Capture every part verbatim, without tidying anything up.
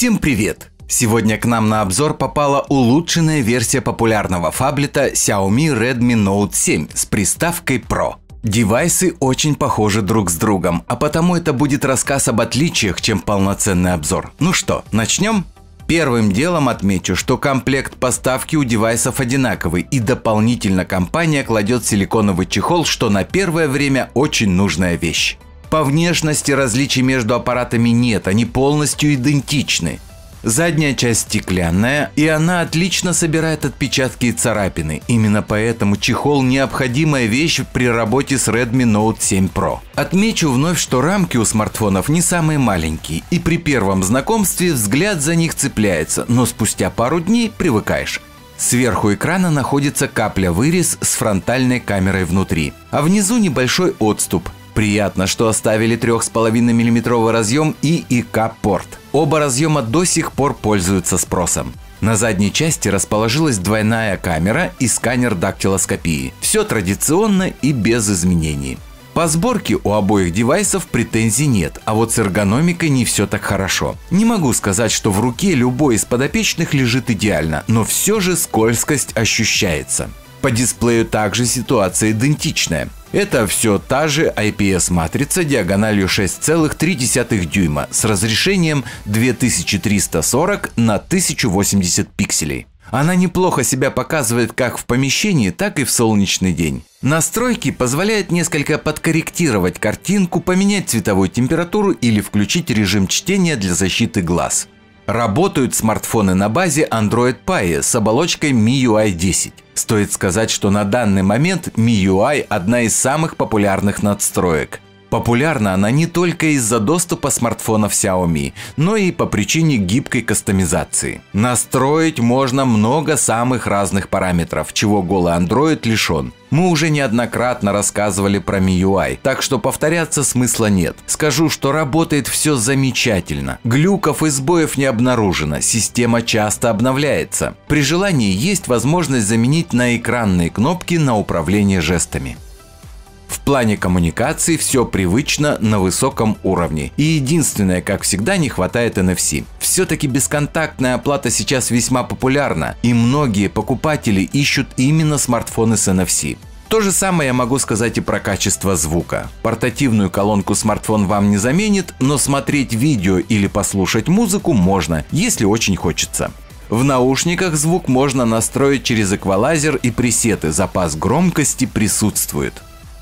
Всем привет! Сегодня к нам на обзор попала улучшенная версия популярного фаблета Xiaomi Redmi Note семь с приставкой Pro. Девайсы очень похожи друг с другом, а потому это будет рассказ об отличиях, чем полноценный обзор. Ну что, начнем? Первым делом отмечу, что комплект поставки у девайсов одинаковый, и дополнительно компания кладет силиконовый чехол, что на первое время очень нужная вещь. По внешности различий между аппаратами нет, они полностью идентичны. Задняя часть стеклянная, и она отлично собирает отпечатки и царапины. Именно поэтому чехол – необходимая вещь при работе с Redmi Note семь Pro. Отмечу вновь, что рамки у смартфонов не самые маленькие, и при первом знакомстве взгляд за них цепляется, но спустя пару дней привыкаешь. Сверху экрана находится капля-вырез с фронтальной камерой внутри, а внизу небольшой отступ. Приятно, что оставили три и пять миллиметровый разъем и и ка-порт. Оба разъема до сих пор пользуются спросом. На задней части расположилась двойная камера и сканер дактилоскопии. Все традиционно и без изменений. По сборке у обоих девайсов претензий нет, а вот с эргономикой не все так хорошо. Не могу сказать, что в руке любой из подопечных лежит идеально, но все же скользкость ощущается. По дисплею также ситуация идентичная. Это все та же ай пи эс-матрица диагональю шесть целых три десятых дюйма с разрешением две тысячи триста сорок на тысячу восемьдесят пикселей. Она неплохо себя показывает как в помещении, так и в солнечный день. Настройки позволяют несколько подкорректировать картинку, поменять цветовую температуру или включить режим чтения для защиты глаз. Работают смартфоны на базе Android Pie с оболочкой эм ай ю ай десять. Стоит сказать, что на данный момент эм ай ю ай – одна из самых популярных надстроек. Популярна она не только из-за доступа смартфонов Xiaomi, но и по причине гибкой кастомизации. Настроить можно много самых разных параметров, чего голый Android лишен. Мы уже неоднократно рассказывали про эм ай ю ай, так что повторяться смысла нет. Скажу, что работает все замечательно. Глюков и сбоев не обнаружено, система часто обновляется. При желании есть возможность заменить на экранные кнопки на управление жестами. В плане коммуникации все привычно на высоком уровне. И единственное, как всегда, не хватает эн эф си. Все-таки бесконтактная оплата сейчас весьма популярна, и многие покупатели ищут именно смартфоны с эн эф си. То же самое я могу сказать и про качество звука. Портативную колонку смартфон вам не заменит, но смотреть видео или послушать музыку можно, если очень хочется. В наушниках звук можно настроить через эквалайзер и пресеты, запас громкости присутствует.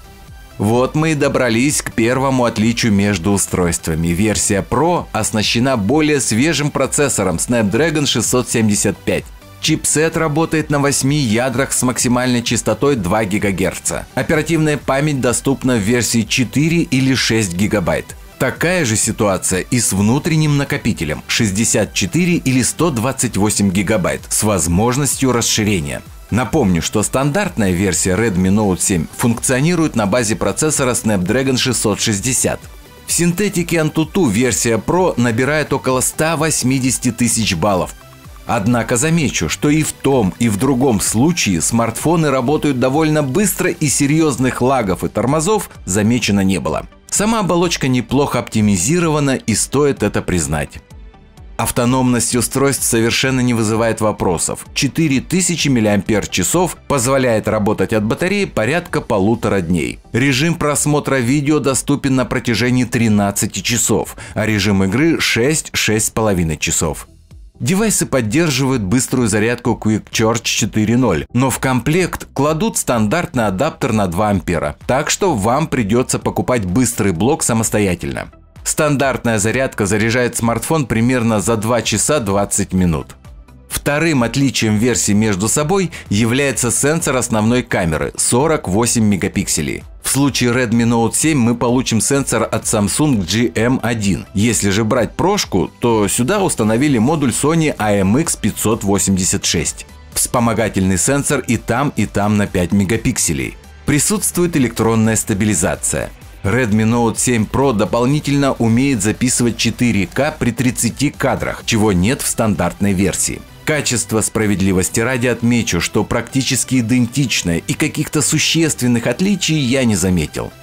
Вот мы и добрались к первому отличию между устройствами. Версия Pro оснащена более свежим процессором Snapdragon шестьсот семьдесят пять. Чипсет работает на восьми ядрах с максимальной частотой два гигагерца. Оперативная память доступна в версии четыре или шесть гигабайт. Такая же ситуация и с внутренним накопителем шестьдесят четыре или сто двадцать восемь гигабайт с возможностью расширения. Напомню, что стандартная версия Redmi Note семь функционирует на базе процессора Snapdragon шестьсот шестьдесят. В синтетике Antutu версия Pro набирает около ста восьмидесяти тысяч баллов. Однако замечу, что и в том, и в другом случае смартфоны работают довольно быстро, и серьезных лагов и тормозов замечено не было. Сама оболочка неплохо оптимизирована, и стоит это признать. Автономность устройств совершенно не вызывает вопросов. четыре тысячи миллиампер-часов позволяет работать от батареи порядка полутора дней. Режим просмотра видео доступен на протяжении тринадцати часов, а режим игры шесть — шесть с половиной часов. Девайсы поддерживают быструю зарядку Quick Charge четыре ноль, но в комплект кладут стандартный адаптер на два ампера, так что вам придется покупать быстрый блок самостоятельно. Стандартная зарядка заряжает смартфон примерно за два часа двадцать минут. Вторым отличием версий между собой является сенсор основной камеры – сорок восемь мегапикселей. В случае Redmi Note семь мы получим сенсор от Samsung джи эм один. Если же брать прошку, то сюда установили модуль Sony эй эм икс пятьсот восемьдесят шесть. Вспомогательный сенсор и там, и там на пять мегапикселей. Присутствует электронная стабилизация. Redmi Note семь Pro дополнительно умеет записывать четыре ка при тридцати кадрах, чего нет в стандартной версии. Качество справедливости ради отмечу, что практически идентичное, и каких-то существенных отличий я не заметил.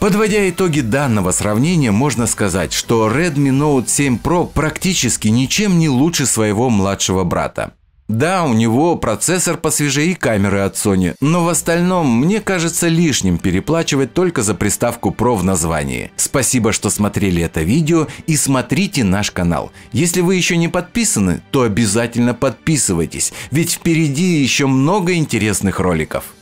Подводя итоги данного сравнения, можно сказать, что Redmi Note семь Pro практически ничем не лучше своего младшего брата. Да, у него процессор посвежее и камеры от Sony, но в остальном мне кажется лишним переплачивать только за приставку Pro в названии. Спасибо, что смотрели это видео, и смотрите наш канал. Если вы еще не подписаны, то обязательно подписывайтесь, ведь впереди еще много интересных роликов.